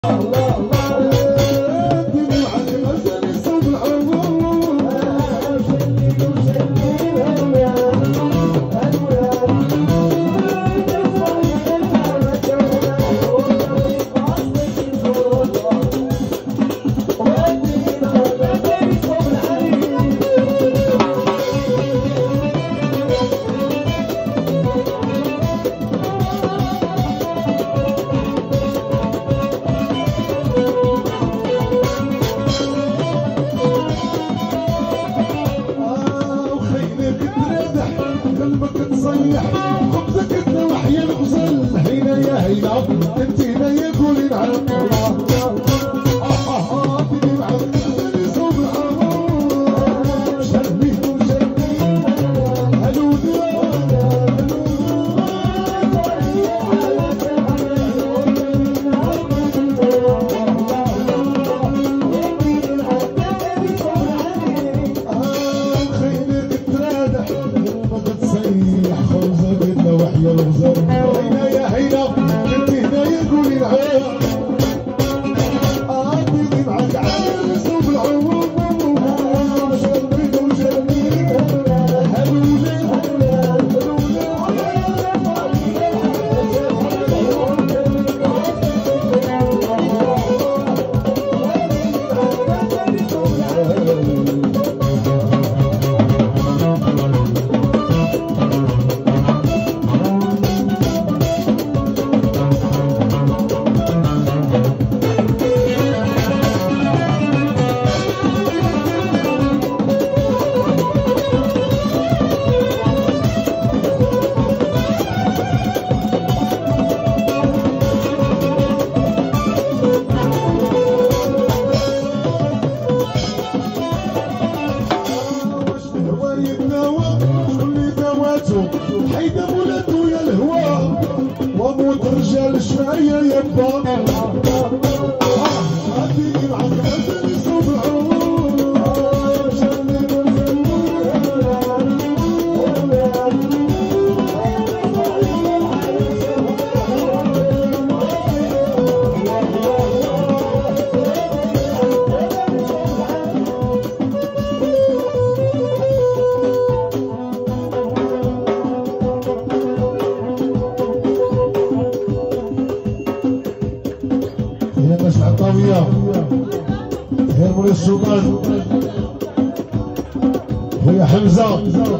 خويا حمزة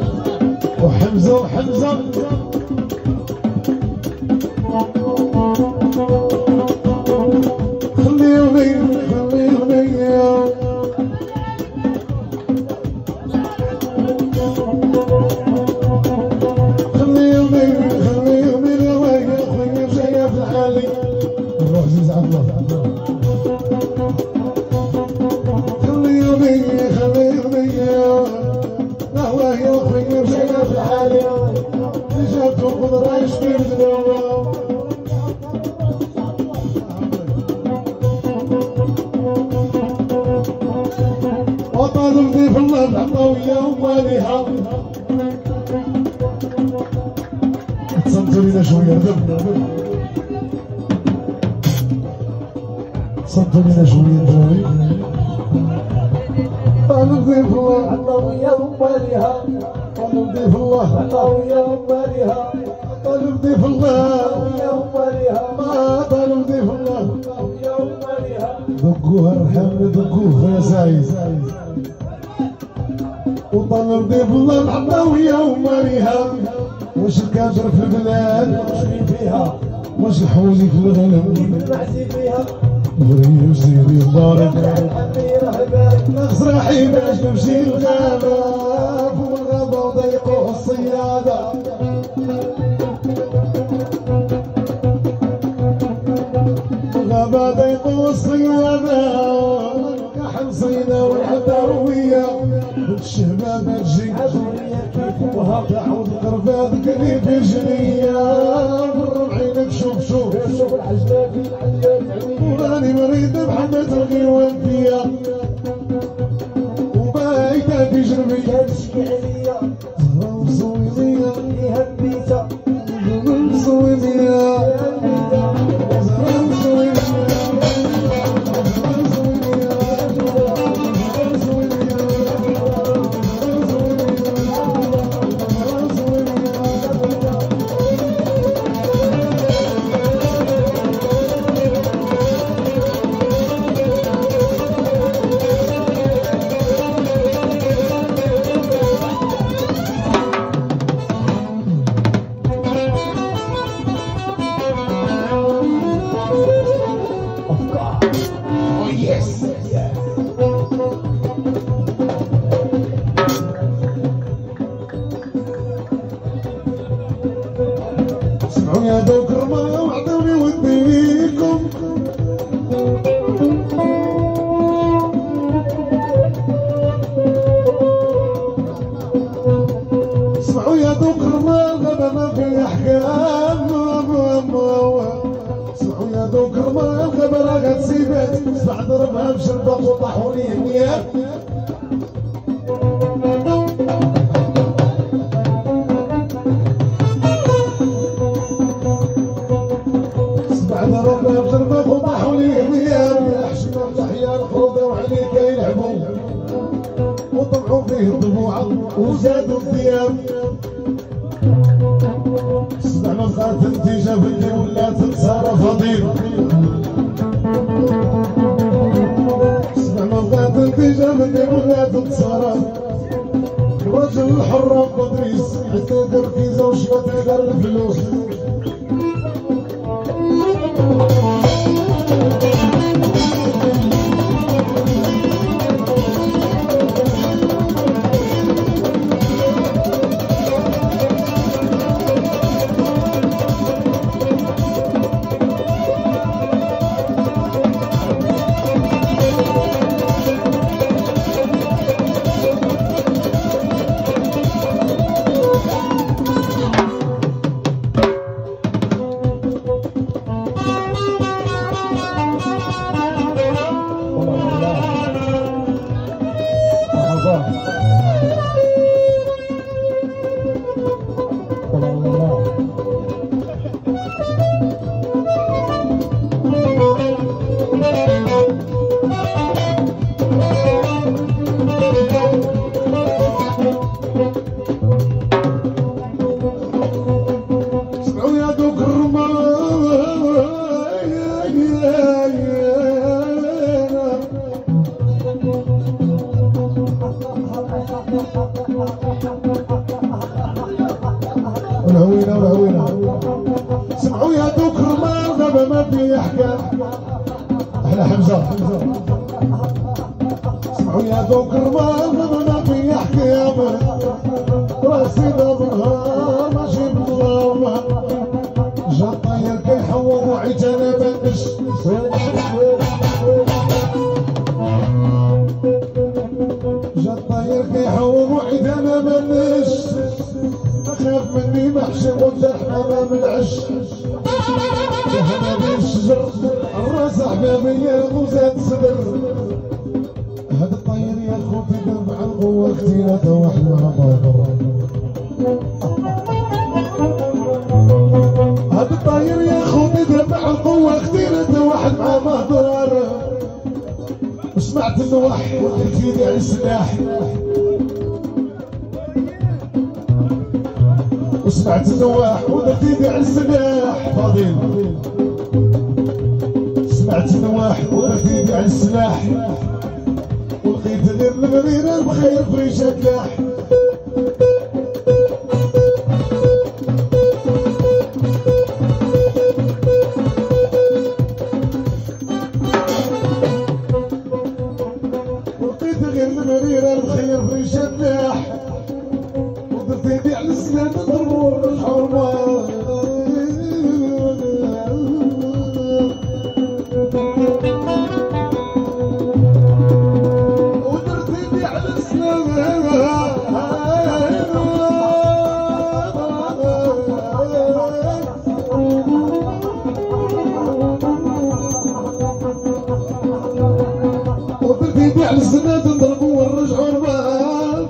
وحمزة خليوني لوايا خويا جاية في الحالي الروح عزيز عبد الله وطالب ضيف الله العطاوية وماليها تصنتوا لينا شوية صنتوا لينا شوية دراري طالب ضيف الله العطاوية وماليها طالب ضيف الله العطاوية وماليها طالب ضيف الله طالب ضيف الله دقوها الحمل دقوه خويا سعيد وطالب ضيف الله العطاوية وماليها واش الكادر في البلاد فيها واش الحولي في الغنم فيها غريب وزيري وبارك نغص راحي باش نمشي الغابة فوق الغابة وضيقوه الصيادة الغابة ضيقوه الصيادة كحل صيدا والعطاوية والشهبة تجي تعود قرفات كلي في جنية برم عينك شوف الحجلة وراني مريض بحمد الغيوان فيا وبايتة في جنبي زهرة وصويمية زهرة وصويمية العينات بعد ضربها بشربة وطاحوا لي النياب بعد ضربها بشربة وطاحوا لي النياب حشمة تحيا الخروضة وعليك يلعبوا وطبعوا فيه الضبوعة وزادوا الثياب سمع ما بقات نتيجة بنتي ولات نصارى فضيل سمع ما بقات نتيجة بنتي ولات نصارى الرجل الحر بدريس حتى دار كيزة وشبات دار الفلوس والهوينة والهوينة سمعوا يا دوك رمان غابة ما في احكام احنا حمزة سمعوا يا دوك رمان غابة ما في احكام راسي ضربها ماشي بالظلام جا الطاير كيحوض وعيت انا بنش جا الطاير كيحوض وعيت انا بنش خاف مني محشي وجرح امام العش يا حبابي الشجر الراس احبابي يا غوزات صدر هذا الطير يا خوتي درب على القوه كثيره وحلوها باطر هذا الطير يا خوتي درب على القوه كثيره واحد مع مهضر وسمعت النوح وقلت يدي على السلاح وسمعت النواح ودرت يدي على السلاح فاضل سمعت النواح ودرت يدي على السلاح ولقيت غير المدينة بخير فريشة لاح ولقيت غير المدينة بخير فريشة لاح ودرت يدي على السلاح على السنة نضربوا ونرجعوا المال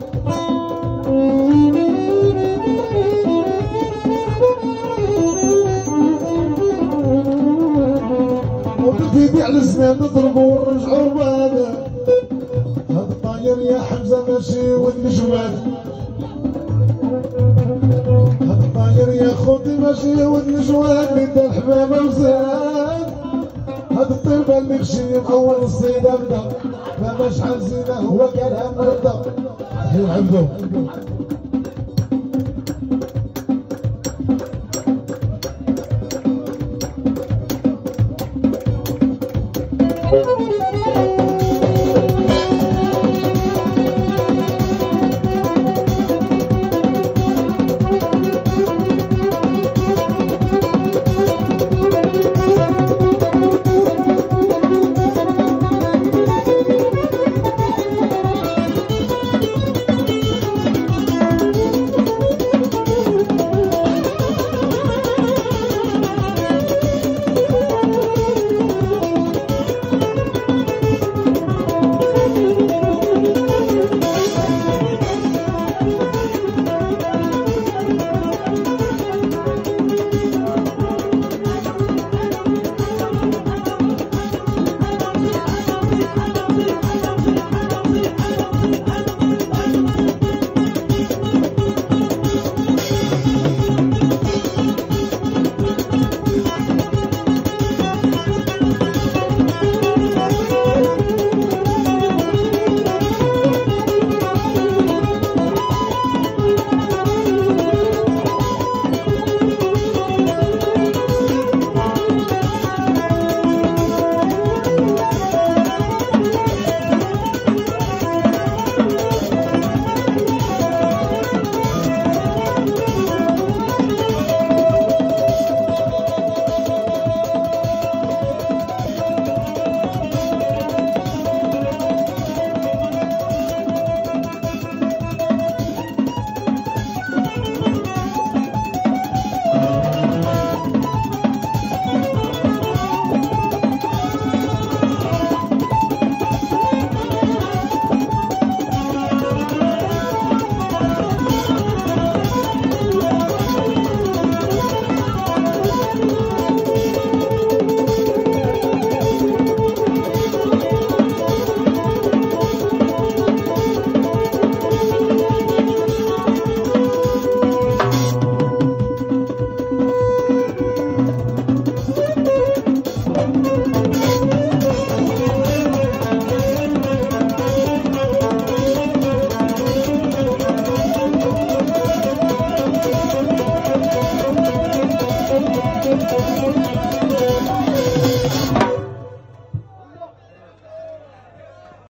وبالفيدي على السنة نضربوا ونرجعوا المال هذا الطاير يا حمزة ماشي والنجوان هذا الطاير يا خوتي ماشي والنجوان اللي دار حمامة وزاد هذا الطيبة اللي مشي اول الصيد ابدا ما شحال زينه هو كلام رضا حين عبدو